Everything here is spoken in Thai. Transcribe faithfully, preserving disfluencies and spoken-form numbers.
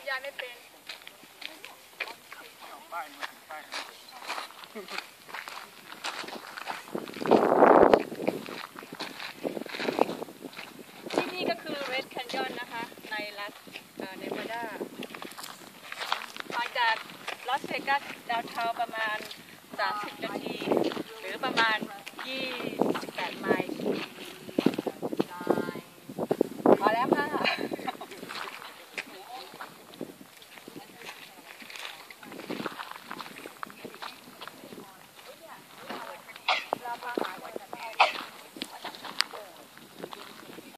ยายไม่เป็นป้ายมาถึงป้ายที่นี่ก็คือ Red Canyon นะคะในรัฐเนวาดาห่างจากลาสเวกัสดาวน์ทาวน์ประมาณ